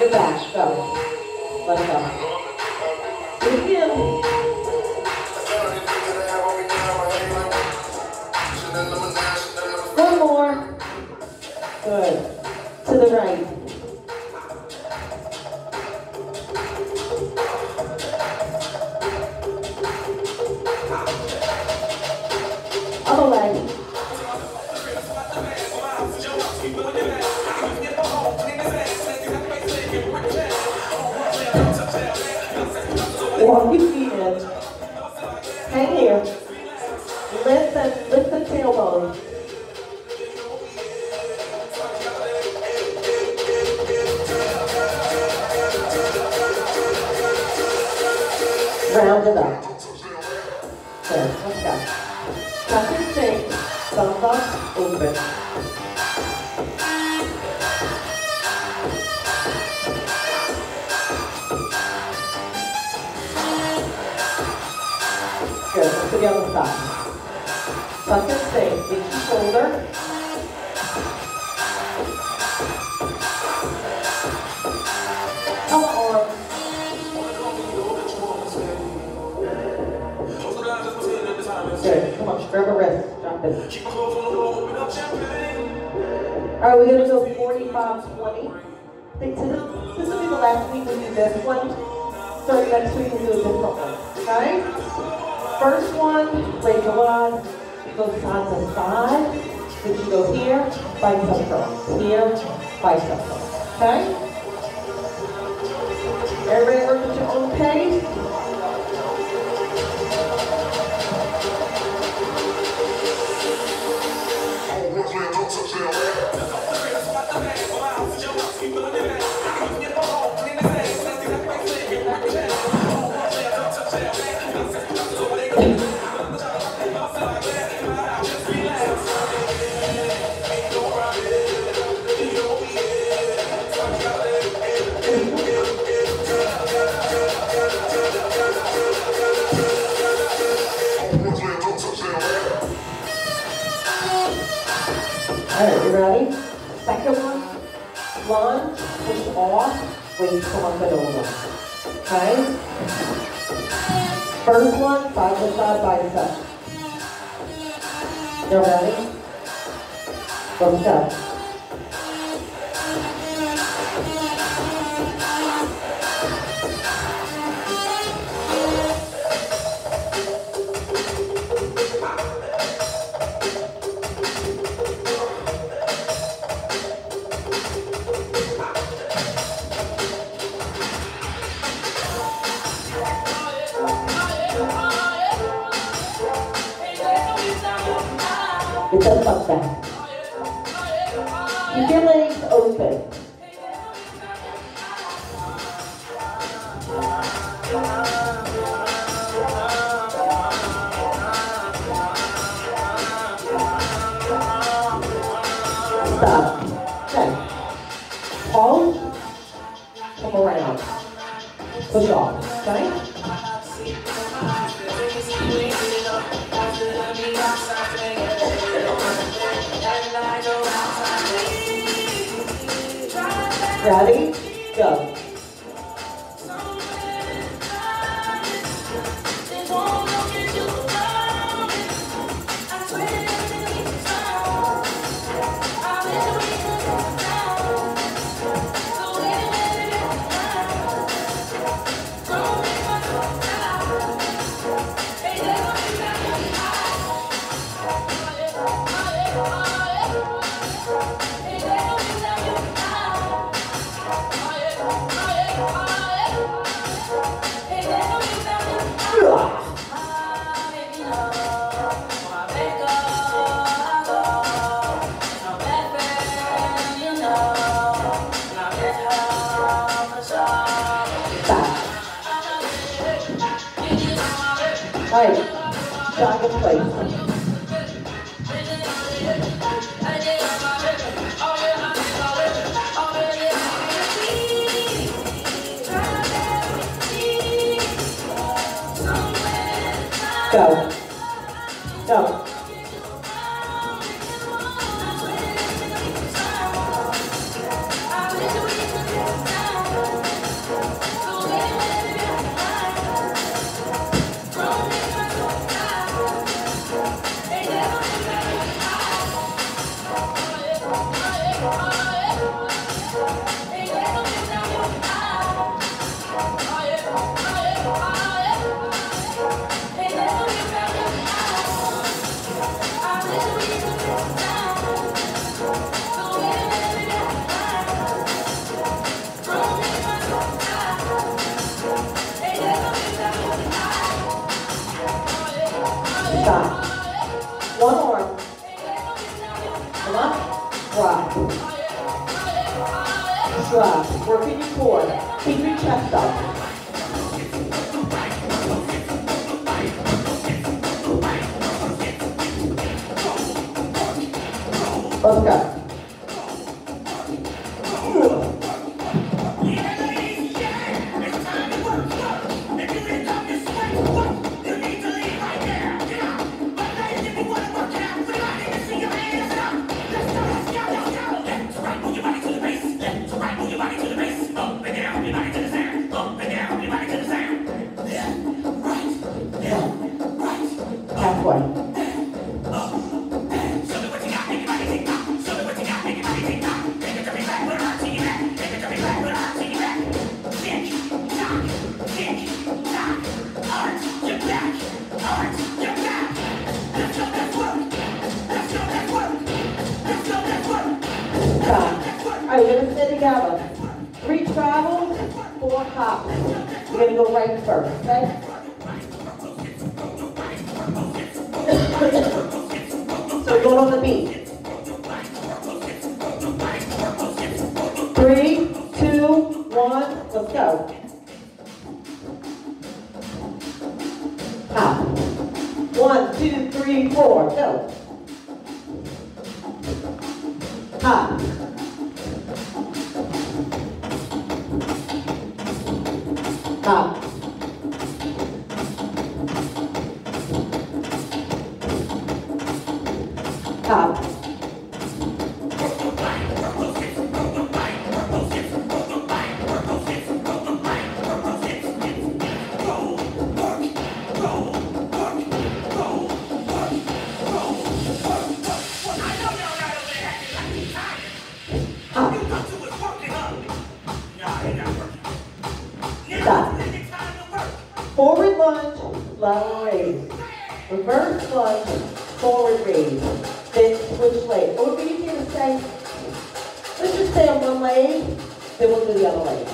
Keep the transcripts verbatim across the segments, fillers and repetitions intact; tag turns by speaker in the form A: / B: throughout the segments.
A: your back. Go. Let it go. Do it again. One more. Good. To the right. Other leg. Walk your feet in. Hang here. Lift the, lift the tailbone. Round it up. Good. Let's go. Tuck and shake. Thumbs up. Open. Good. Let's do the other side. Tuck and shake. Reach your shoulder. Other arm. Good. Come on, grab a wrist. Drop it. All right, we're going to go forty-five twenty. Think to this, this will be the last week we do this one. So next week we'll do a different one. Okay? First one, raise your leg. You go side to side. Then you go here, bicep curl. Here, bicep curl. Okay? Everybody work at your own pace. Alright, you ready? Second one, lunge, push off, wait, come up and over. Okay? First one, side to side bicep. You ready? Let's go. It does like that. Keep your legs open. Stop. Okay. Pause. Come around. Push off. Okay? Ready? Go. All right, jog in place. Go. Go. four hops. You're going to go right first, okay? So going on the beat. Three, two, one, let's go. Hop. One, two, three, four, go. Hop. Hop. Hop. Stop. Forward lunge, lateral raise. Reverse lunge, forward raise. Then switch legs. Or if you can say, let's just stay on one leg, then we'll do the other leg.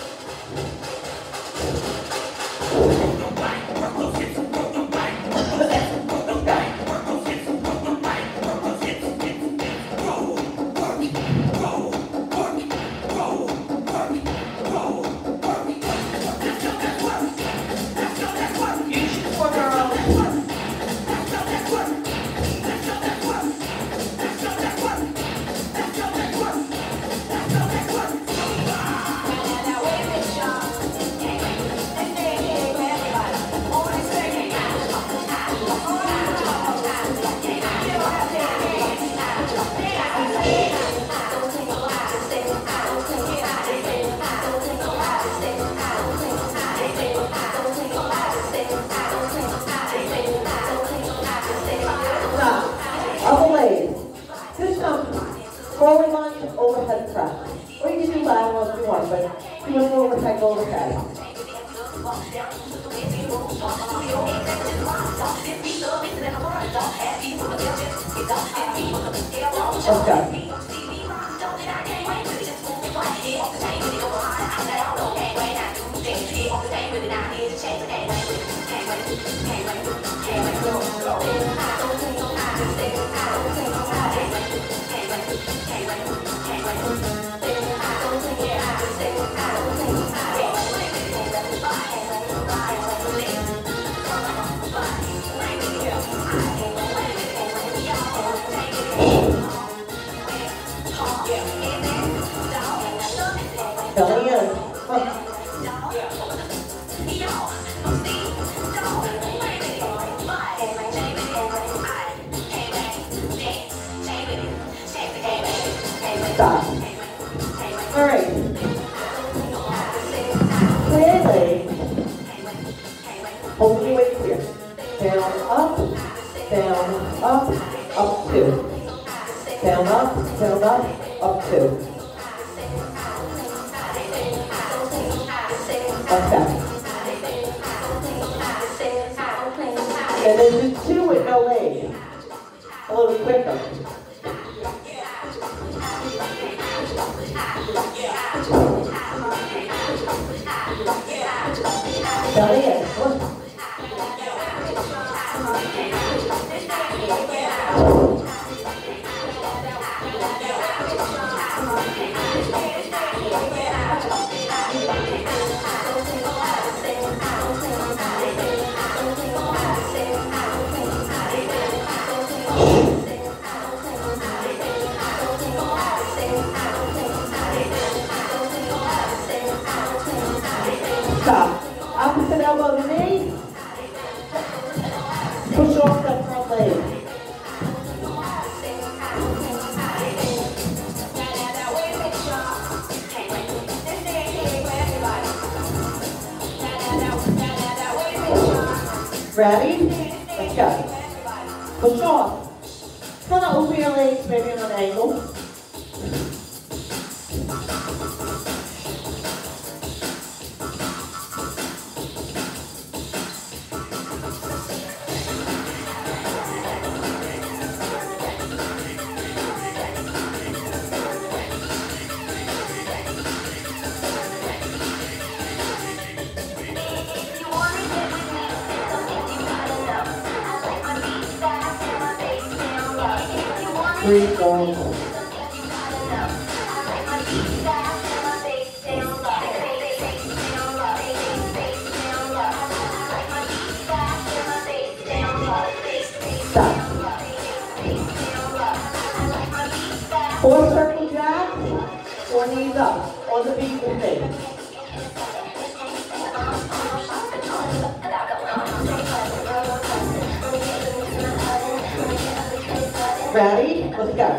A: Other leg. This comes forward lunge, overhead press. Or you can do lateral if you want, but do an overhead, overhead. Let's go. Belly in. Huh. Stop. All right. Play leg. Hold your weight here. Down, up, down, up, up two. Down, up, down, up, up two. Okay. And then do two with no leg. A little quicker. Belly in. Stop. Opposite elbow to knee. Push off that front leg. Ready? Let's go. Push off. Kind of open your legs, maybe on an angle. three, four. Stop. Four circle jacks, four knees up on the beat with me. Ready? Let's go.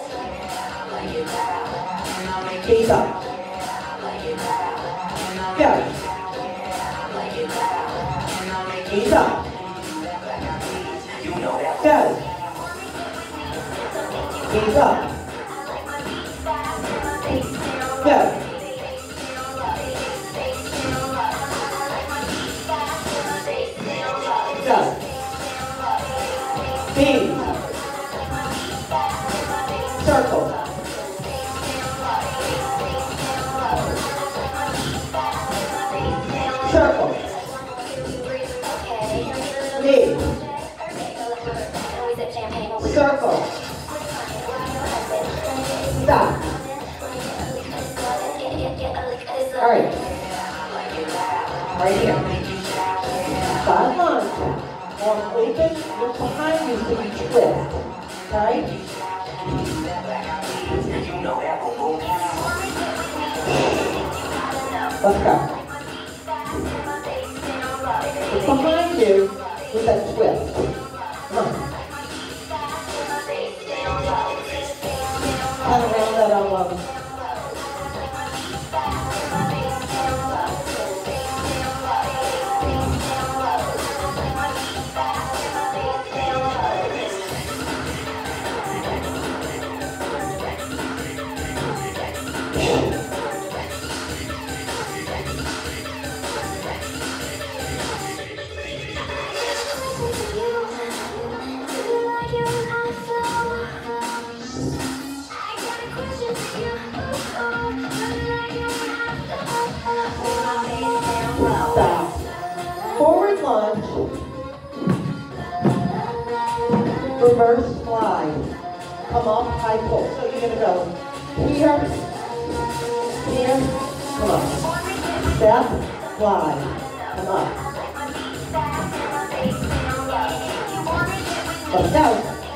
A: Knees up. Go. Knees up. Go. Knees up. Go. Go. Knees. Circle. Circle. Knee. Circle. Stop. All right. Right here. Side lunge. Arm open. Look behind you so you twist. Okay? Let's go. Look behind you with that twist. Come on. Kind of round that elbow. Stop. Forward lunge. Reverse slide. Come off high pull. So you're going to go here, here, come up. Step, slide, come up. Let's go.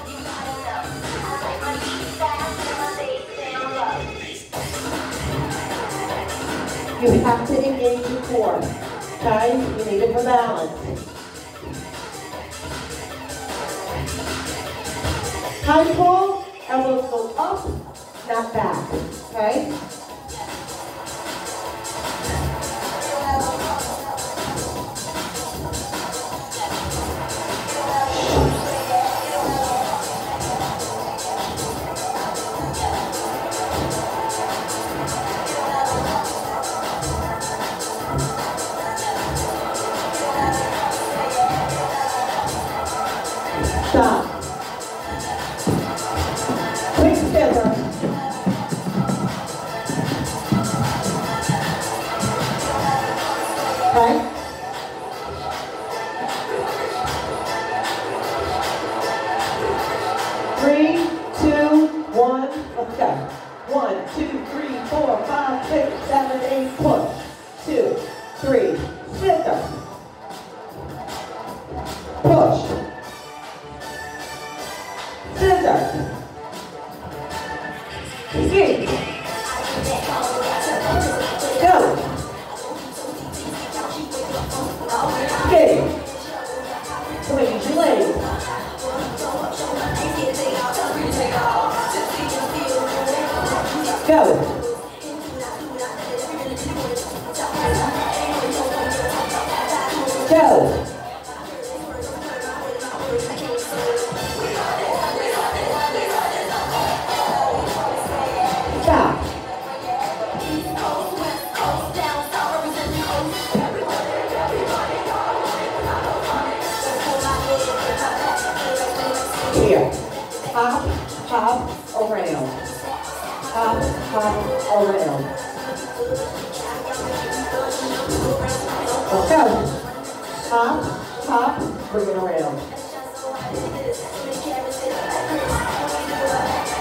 A: You have to engage your core. Okay? You need it for balance. High pull, elbows go up, not back. Okay? Stop. Quick scissor. Okay? Three, two, one, let's go. One, two, three, four, five, six, seven, eight, push. Two, three, scissor. Push. Scissor. Three. Go. Okay. Come on, use your legs. Go. Go. Stop. Here. Hop, hop, around. Hop, hop, around. Let's go. Hop, hop, bring it around.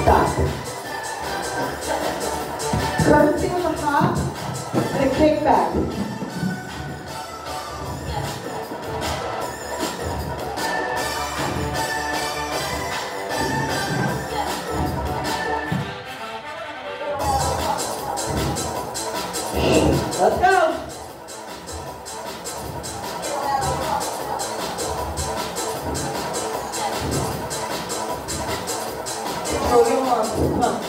A: Stop. Curtsy with a hop and a kick back. Let's go. Throw your arms. Come on.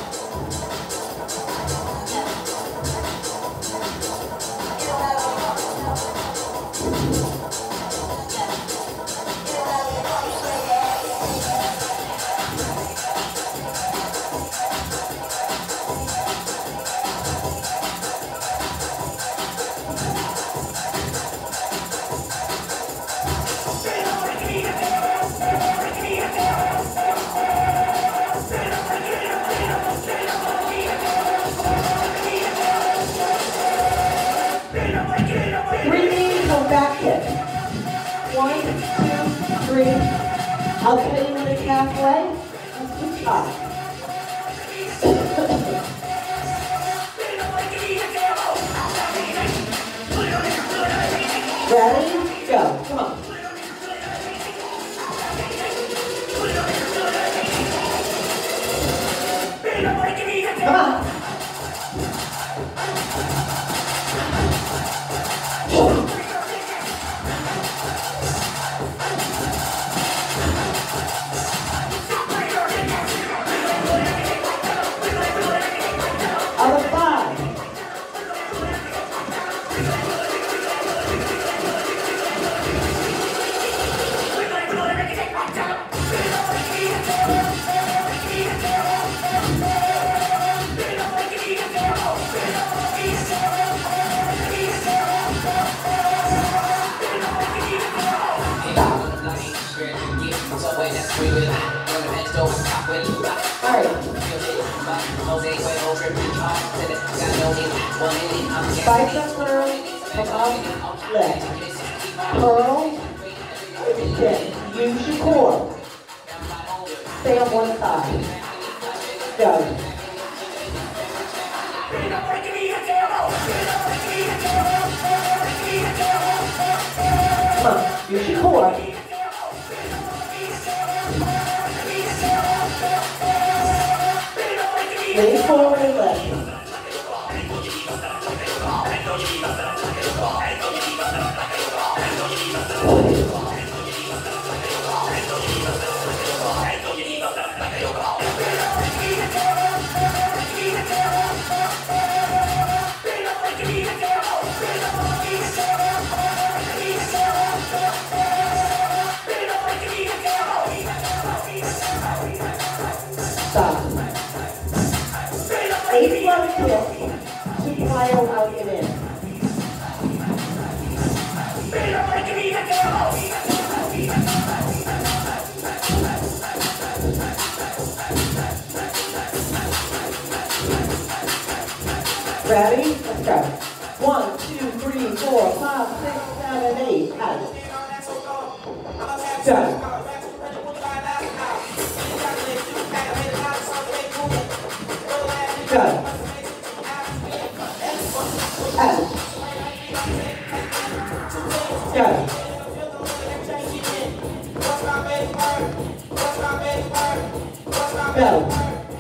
A: Three knees or back kick. One, two, three. I'll tell you when it's halfway. Let's do five. Ready? Go. Come on. Come on. Other five. Bicep curl from up left. Curl, kick. Use your core. Stay on one side. Go. Come on, use your core. Lean forward and left. Stop. Eight love kick to plyo out and in. Ready? Let's go. One, two, three, four, five, six, seven, eight. Out. Go. Go. Out. Go. Go.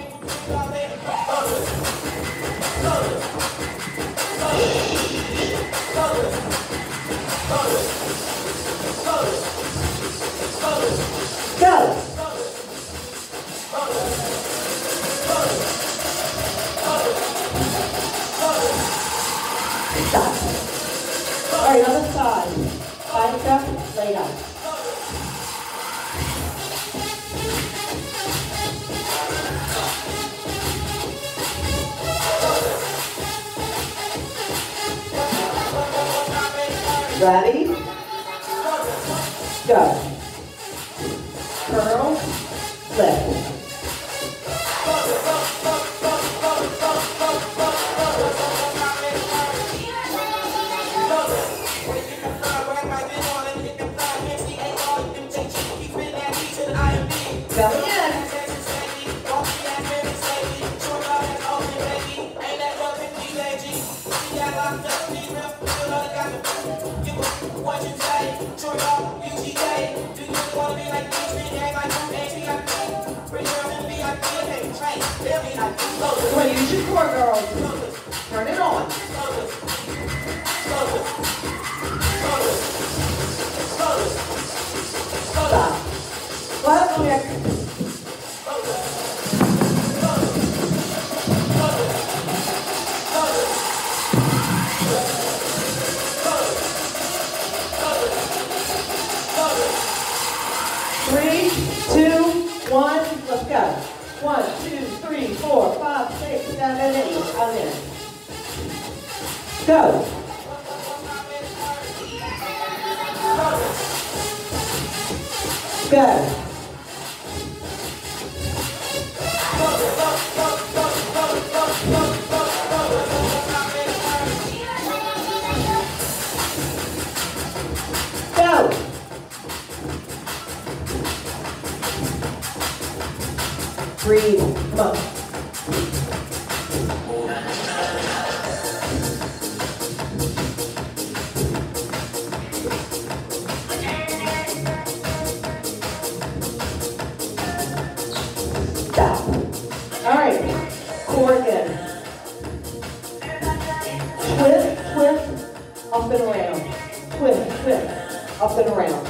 A: Go. Stop. All right, other side. Bicep, lay down. Ready? Go. Curl, lift. Belly in. Come on, use your core, girls. Turn it on. Stop. Go ahead, Juliet. Three, two, one, let's go. One, two, three, four, five, six, seven, eight. I'm in. Go. Go. Go. Breathe. Come on. Stop. All right. Core again. Twist, twist, up and around. Twist, twist, up and around.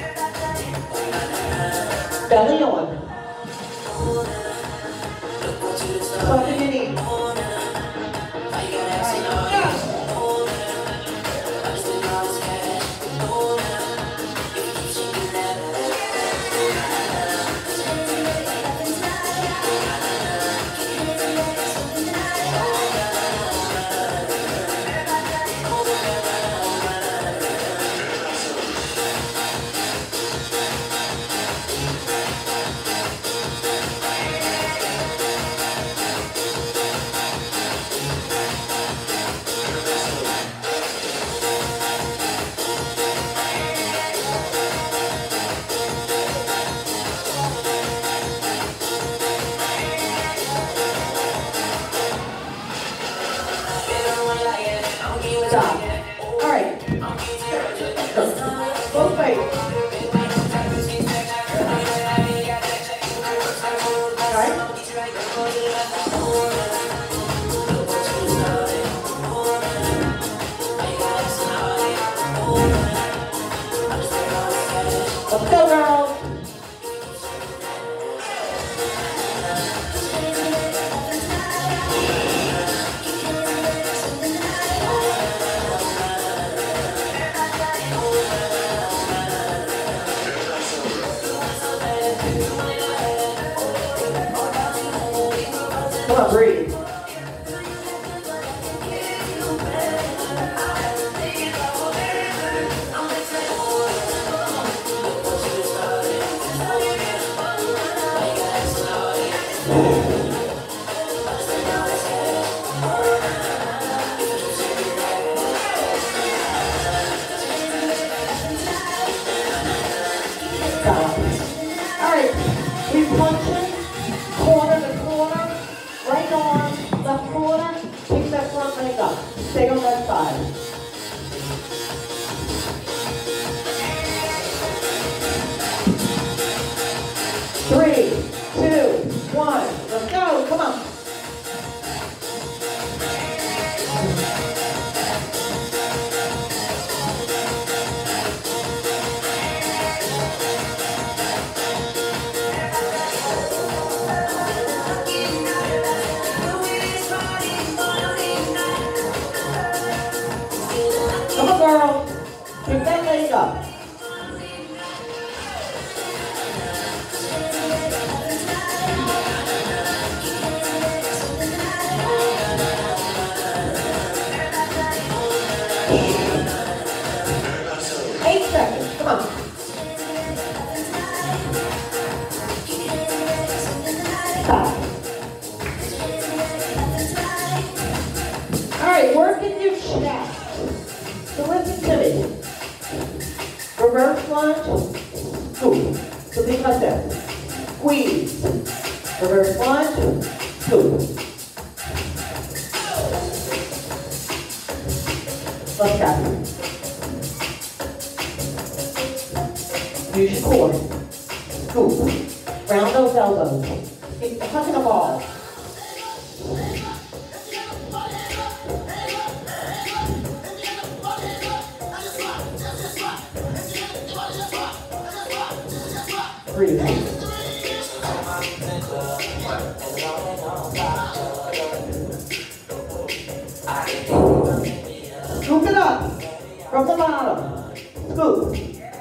A: Belly on. Something you need. Stop. All right. Both ways. All right. Let's go, girls. Come on, breathe. Stop. All right, we punching corner to corner, right arm, left corner, pick that front leg up. Stay on that side. Three, two, one, let's go, come on. Come on, girl. Pick that leg up. Eight seconds. Come on. Stop. All right, working your chest. So listen to me. Reverse lunge. Scoop. So think like this. Squeeze. Reverse lunge. Scoop. Let's go. Use your core. Scoop. Round those elbows. Keep touching the ball. Breathe. Scoop it up from the bottom. Scoop.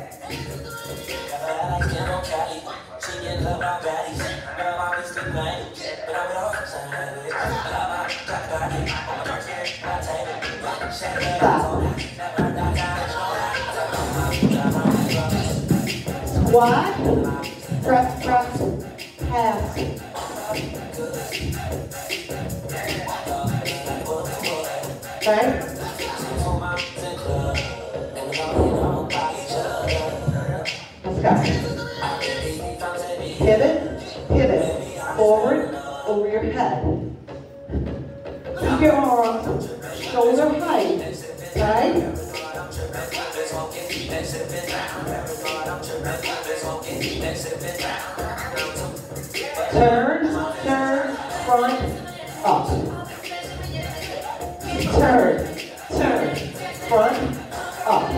A: Stop. Squat. Press, press, pass. Okay? Let's go. Pivot, pivot, forward, over your head. Keep your arms shoulder height, okay? Turn, turn, front, up. Turn, turn, front, up.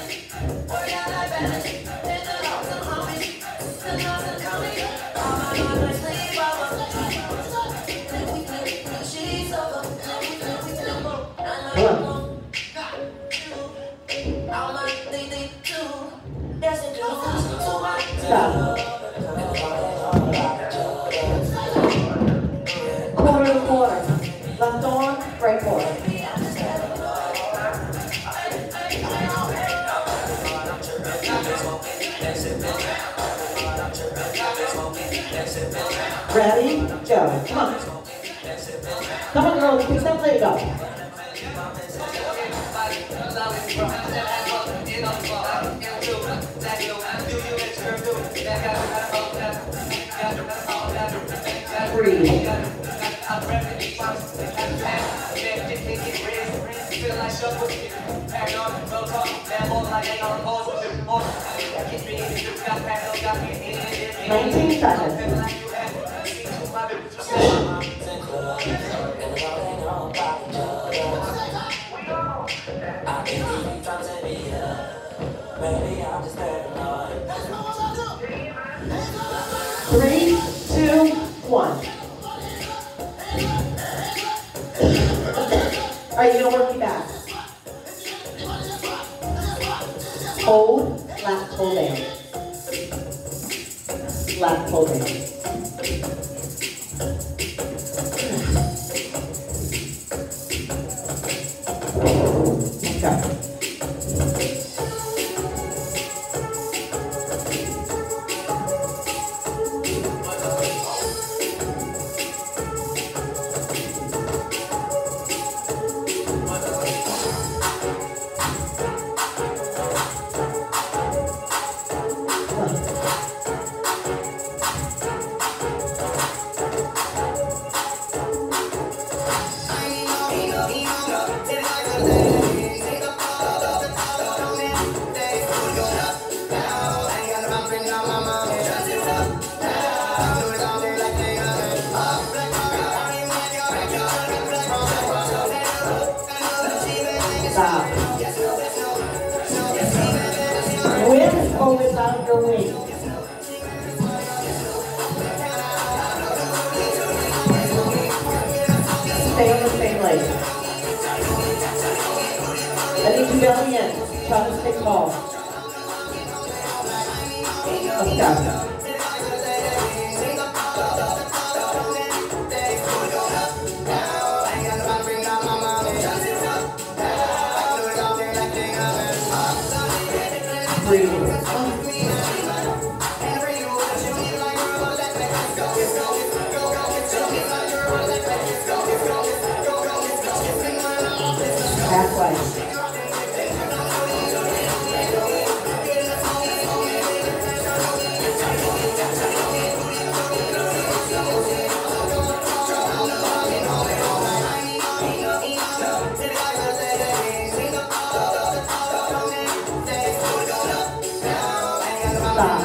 A: Stop. Quarter to quarter. Left arm, right quarter. Ready? Go. Come on. Come on, girls. Pick that leg up. Breathe. Nineteen seconds. Three, two, one. All right, you're gonna work your back. Hold, last pull down. Last pull down. Let's go. Stop. With or without your wings. Stay on the same leg. I need you belly in. Try to stick tall. Let's go. Breathe. Halfway. Stop.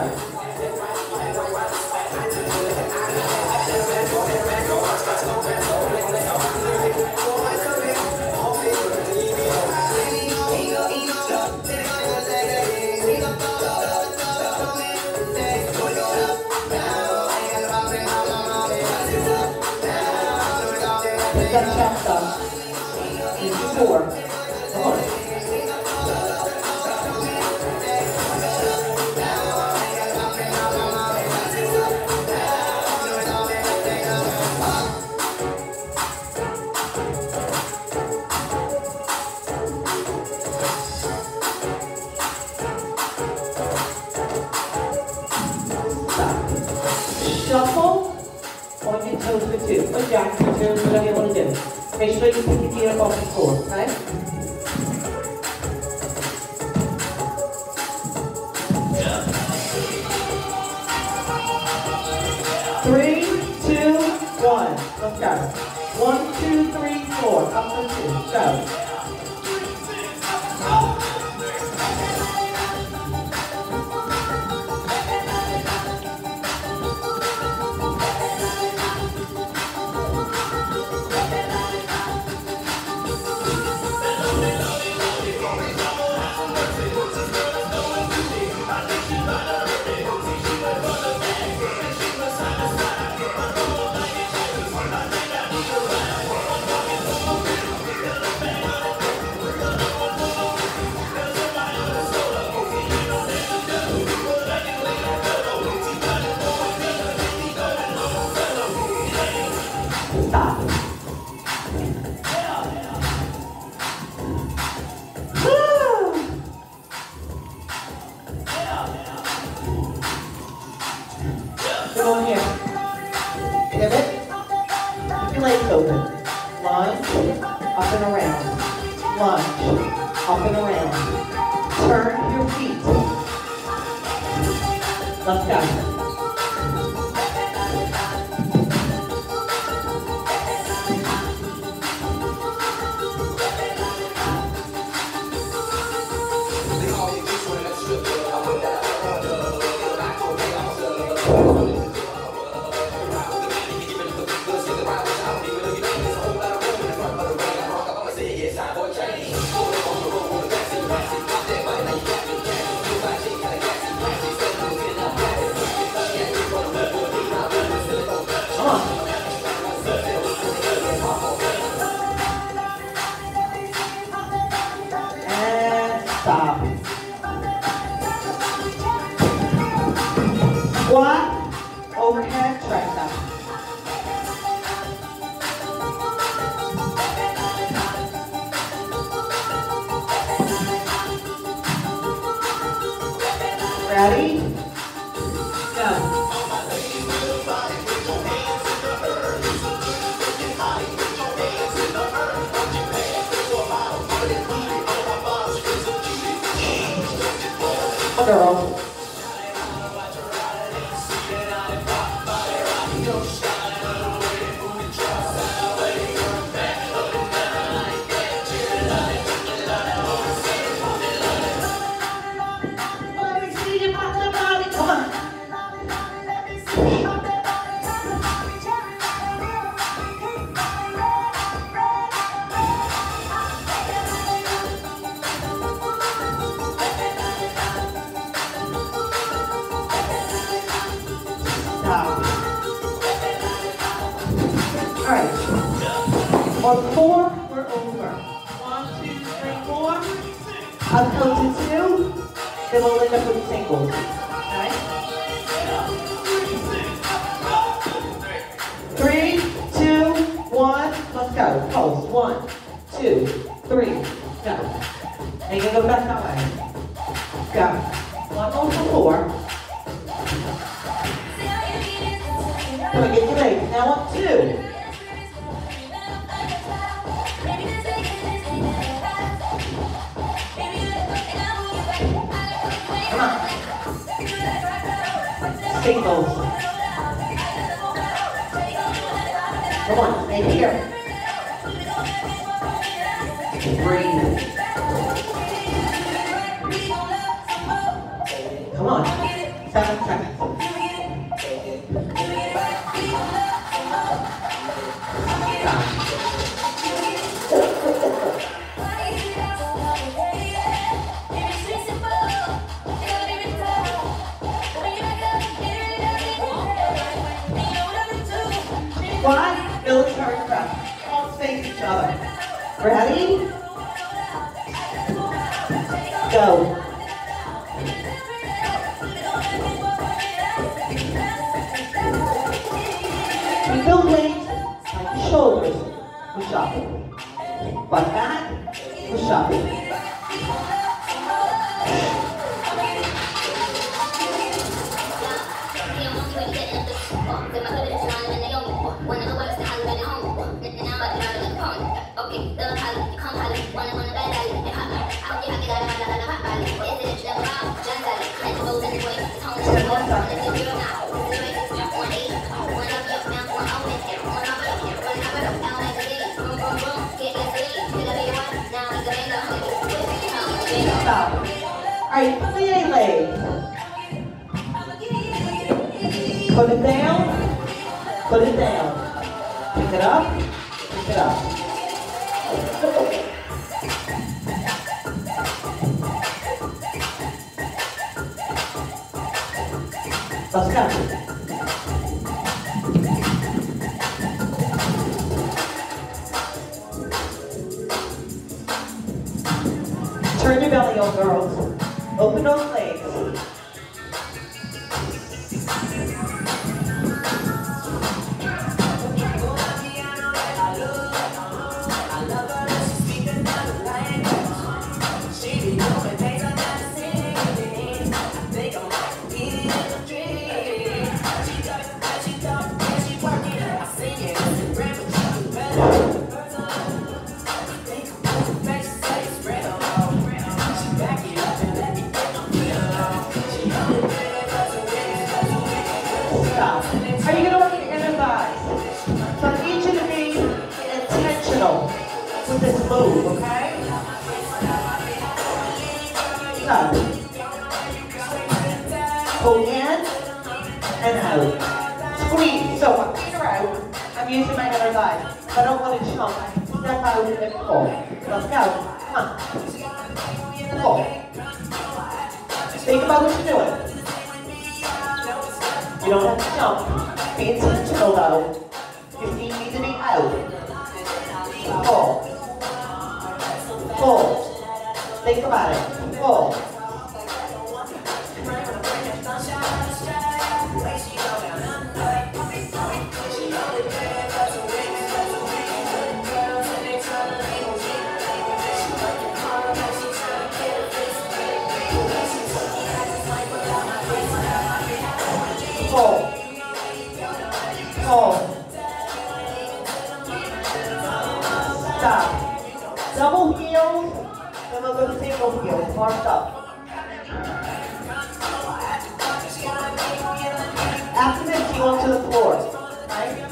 A: That chapter is four. Come on. Stop. Shuffle on your toes for two. Or jack for two, whatever you want to do. Make sure you pick your feet up off the floor, okay? Three, two, one. Let's go. One, two, three, four. Up for two. Go. Stop. Woo! Come on here. Pivot. Keep your legs open. Lunge. Up and around. Lunge. Up and around. Turn your feet. Let's go. Stop. Squat, overhead, tricep. Ready? Go. Girl. Let me see you pop the body. Come on. All right. On four, we're over. One, two, three, four. I'll count to two. Then we'll end up with singles. Okay? Three, two, one. Let's go. Pulse. One, two, three. Go. And you go back that way. Go. One more for four. Come on, get your legs. Now on two. Come on. Singles. Come on, stay here. Breathe. Come on. Seven seven seconds. One, military press. All face each other. Ready? Go. We build weight like shoulders. Push up. Like that. Push up. Stop. Alright, plie legs. Put it down. Put it down. Pick it up. Pick it up. Let's go. Turn your belly on, girls. Open those legs. Are you going to work your inner thighs? So I need you to be intentional with this move, okay? So, pull in and out. Squeeze. So my feet are out. I'm using my inner thighs. I don't want to jump. I can step out and pull. Let's go. Come on. Pull. Think about what you're doing. You don't have to jump. Be intentional though. Your feet need to be out. Pull. Pull. Think about it. Pull. Pull. Pull. Stop. Double heels, then we'll go to single heels. Arms up. After this, you go to the floor. Right?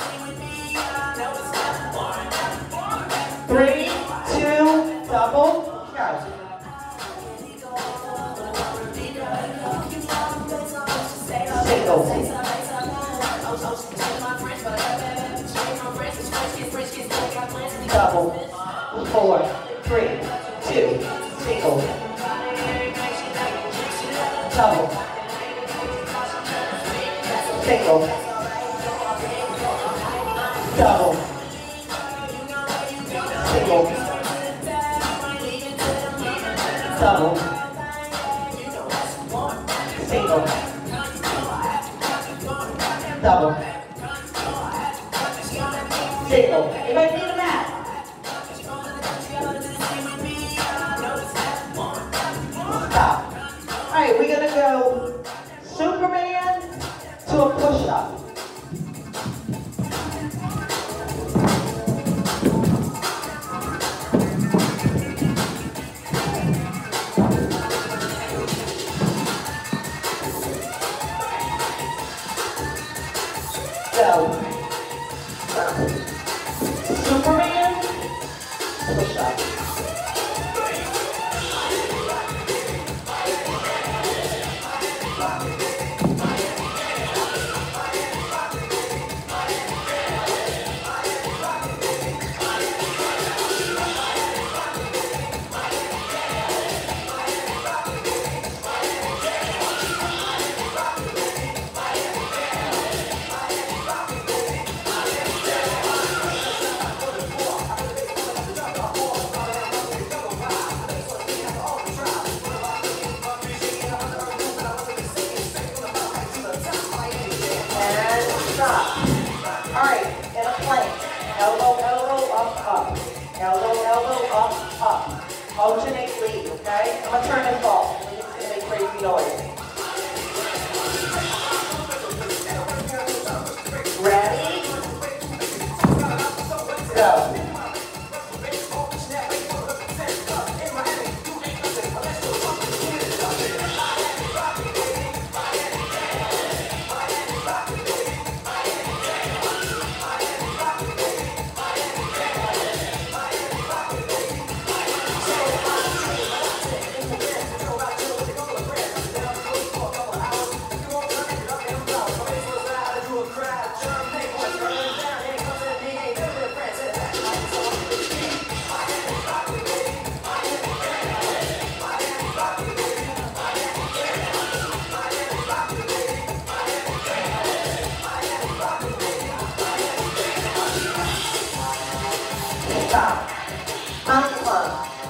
A: Three, two, double, go. Single. Double, four, three, two, single, double, single, double, single, double, single, double, single. Anybody need a mat? Stop. All right, we're gonna go Superman to a push-up. Go. Superman, push-up. Alternate lead, okay? I'm gonna turn this off. It's gonna make crazy noise. Ready? Go. Stop. Mountain climb.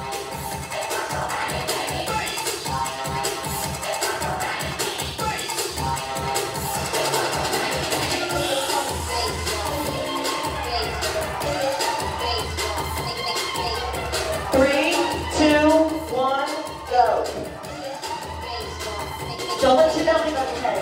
A: Three, two, one, go. Don't let your belly go okay.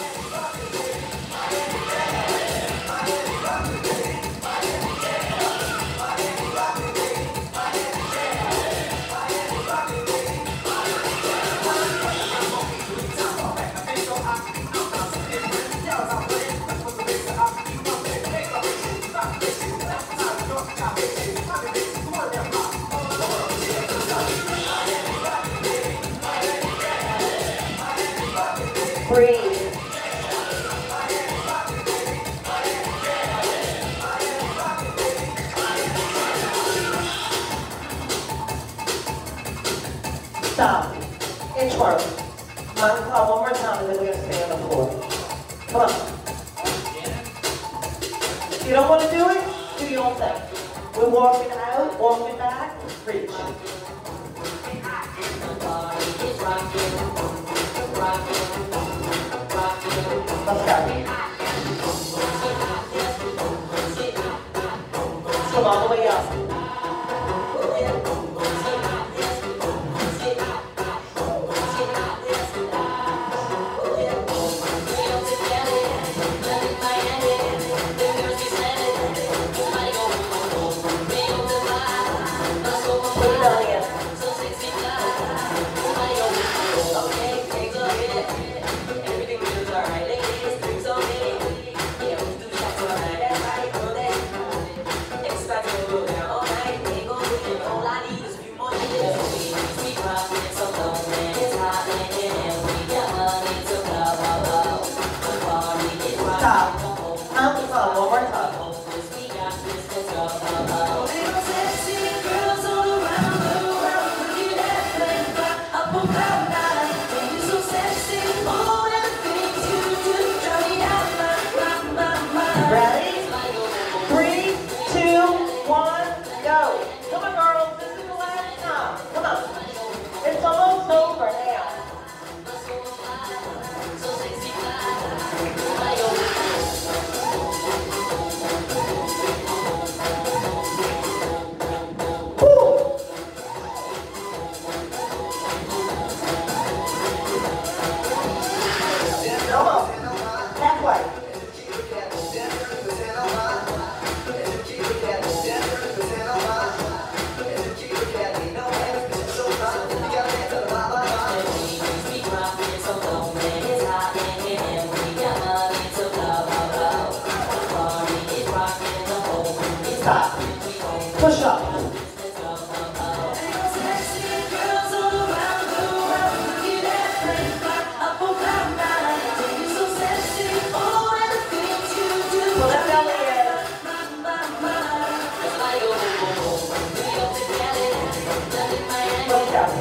A: Breathe. Stop. Inchworm. Mountain climb one more time and then we're going to stay on the floor. Come on. If you don't want to do it, do your own thing. We're walking out, walking back, reach. Let's go. Come all the way up. Put it belly in. Stop. Mountain climb one more time. Ready? Three, two, one, go. Come on, girls. This is the last time. Come on. It's almost over now. Come on. Halfway. Stop. Push up. Pull that belly in. Let's go.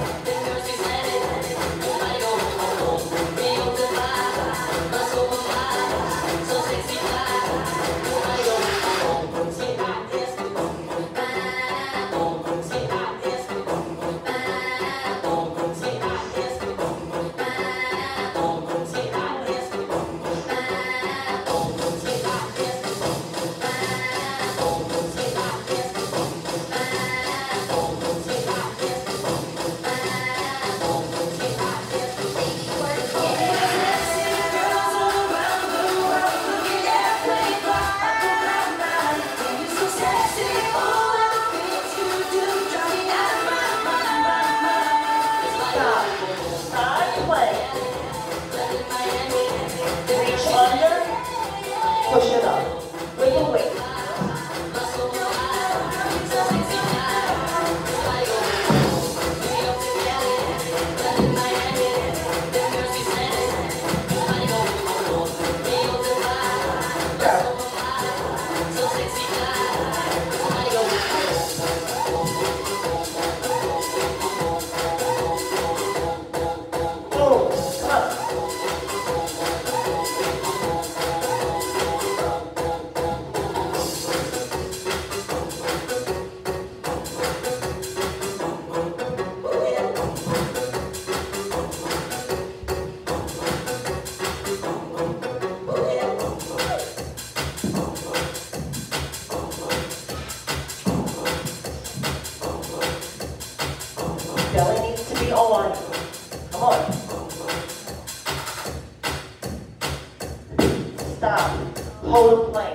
A: Stop. Hold a plank.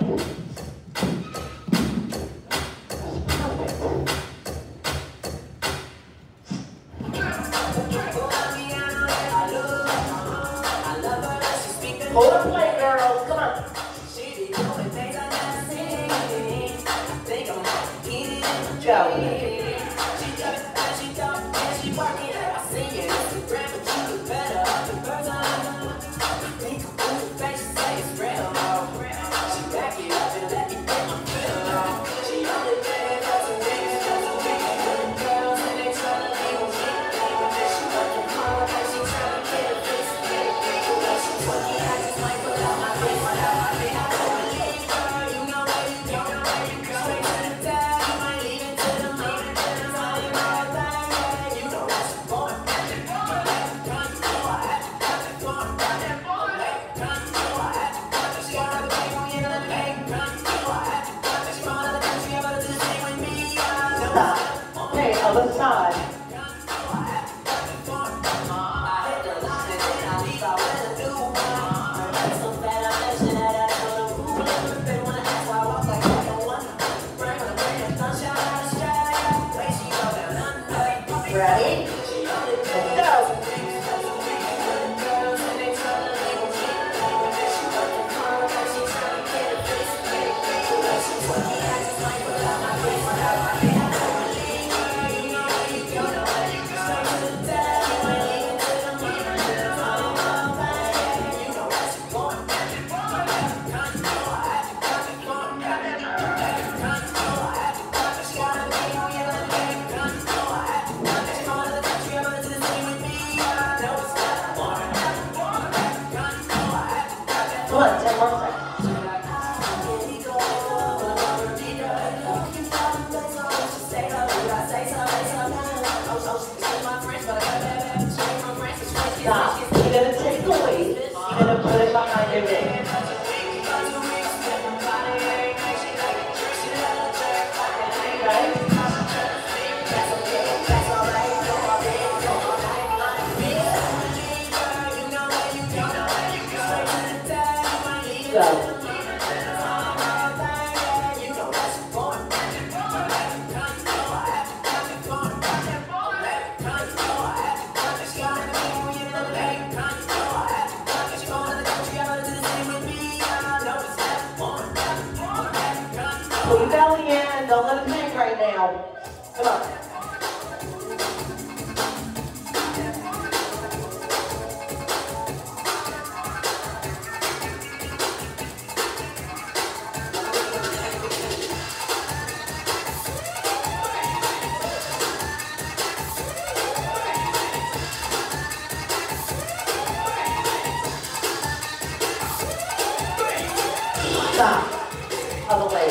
A: Perfect. Hold a plank, girls. Come on. Go. Okay, other side. Ready? Let's go. Come on, ten more seconds. Stop. You're going to take the weight, you're going to put it behind your knee. Okay? Go. Put your belly in, don't let it hang right now. Come on. Stop. Other way.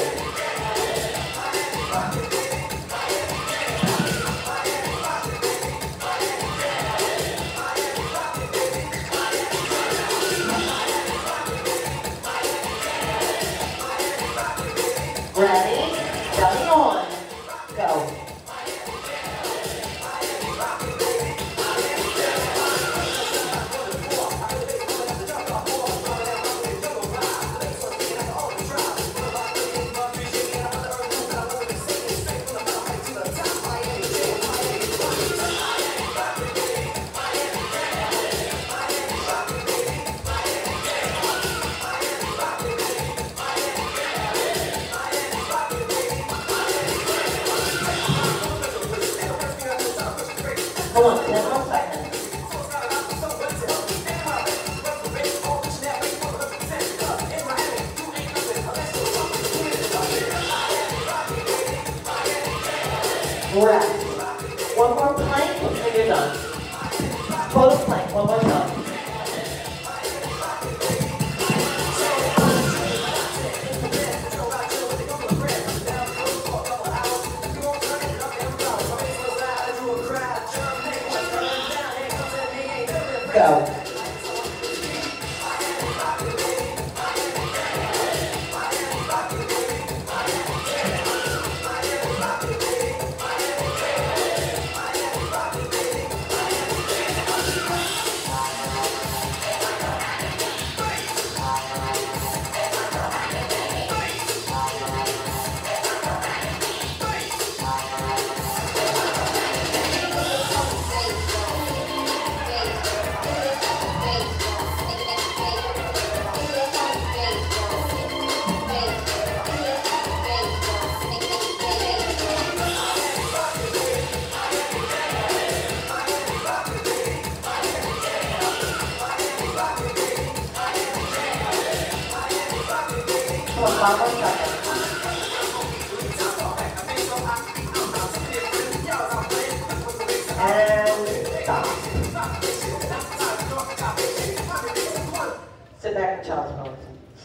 A: Ready? Belly on. Go. Come on, ten more seconds. Rest. One more plank and you're done. Close plank, one more time. Go. Come on, five more seconds. And stop. Sit back in child's pose.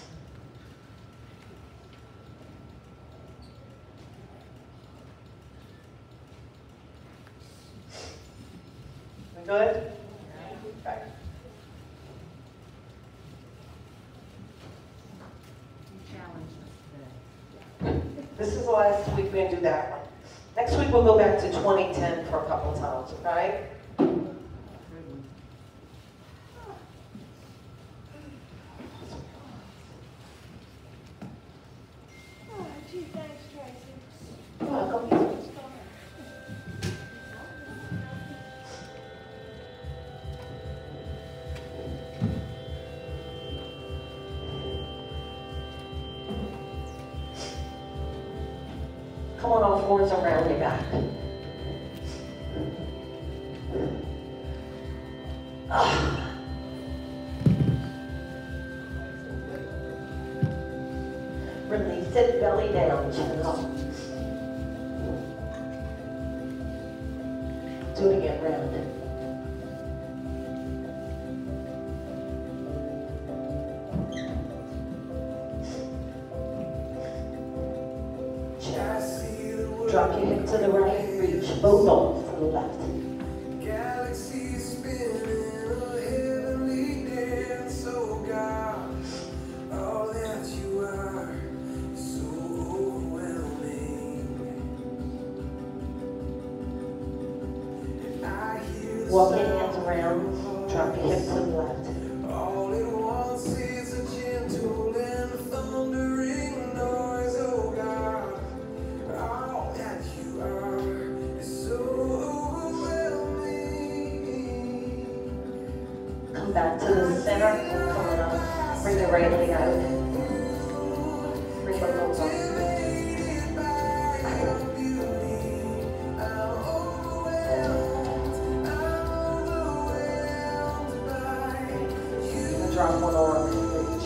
A: We good? Okay. This is the last week we're going to do that one. Next week we'll go back to twenty ten for a couple of times, okay?
B: Oh, gee, thanks, Tracy.
A: You're welcome. Come on, all fours around your back. Ah. Release it, belly down, chin up. Do it again, round it. Drop your hip to the right, reach both arms to the left.
C: Galaxy spinning, a heavenly dance, oh God, all that you are is so overwhelming. And I hear the
A: Walk your hands around, drop your hip to the left.
C: all it wants is a gentle and thundering noise, oh God. All that you are is so overwhelming.
A: Come back to the center, coming up. Bring the right leg out. Bring both arms up.
C: Captivated by your beauty, I'm overwhelmed, I'm overwhelmed by you.
A: And drop one arm and reach.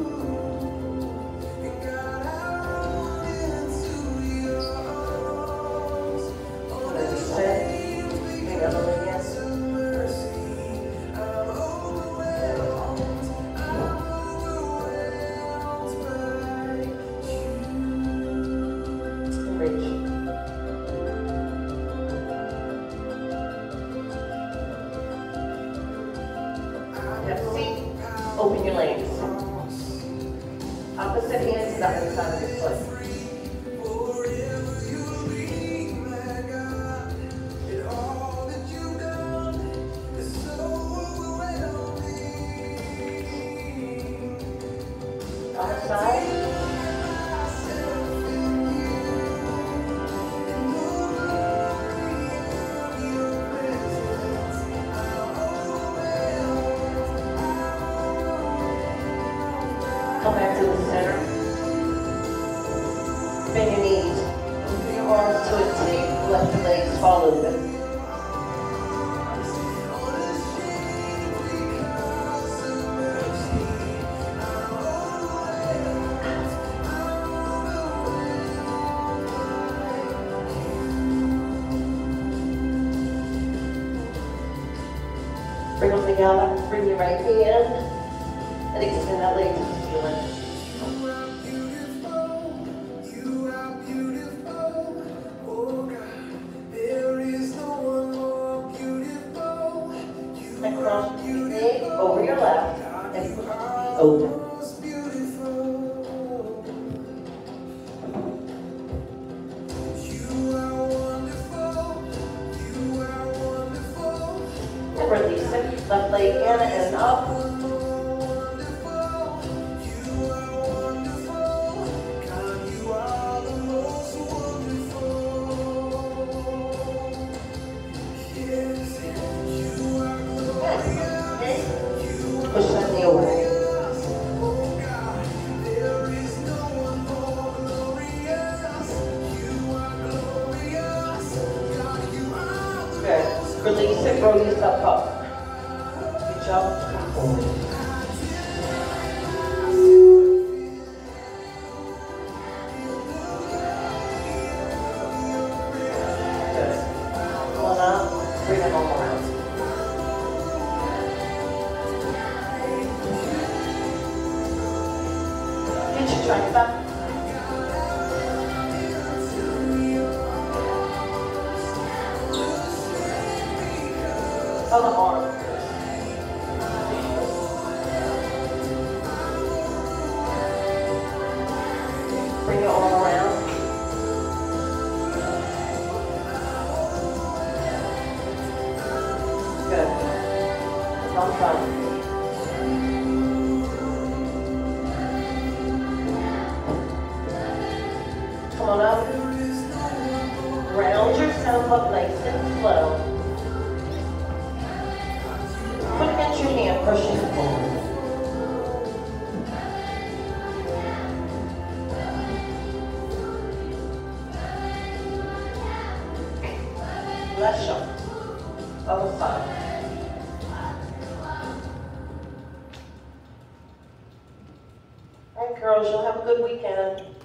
C: And God, I run into your arms. Oh,
A: And then sit. Bring the other leg in.
C: mercy, I'm overwhelmed, I'm overwhelmed by you.
A: And reach. Have a seat. Open your legs. Opposite hand to the other side of your foot.
C: Forever you'll be my God, and all that you've done is so overwhelming.
A: Other side.
C: Myself in you, in the glory of your presence, I'm overwhelmed,
A: Come back to the center. Bend your knees. Open your arms to a T. Let the legs fall open. Bring them together. Bring your right hand and extend that leg to the ceiling.
C: You are beautiful, you are beautiful, oh God, there is no one more beautiful. You
A: And
C: are
A: cross your knee
C: beautiful,
A: over your left
C: God,
A: and
C: you
A: push the
C: are
A: knee
C: the
A: open.
C: most beautiful. You are wonderful, you are wonderful,
A: And release it. Left leg in and up.
C: one more wonderful. You are wonderful, God, you are the most wonderful. Yes, you are glorious,
A: Okay.
C: you are
A: Push that knee away.
C: glorious, oh God, there is no one more glorious. You are glorious, God, you are the
A: Good. Release it. Roll yourself up. Good job. Come forward. Tricep. Oh, the arm. Bring it all around. Good. Thumbs up. Come on up. Round yourself up nice and slow. Put against your hand, pushing forward. Left shoulder. Other side. All right, girls, you'll have a good weekend.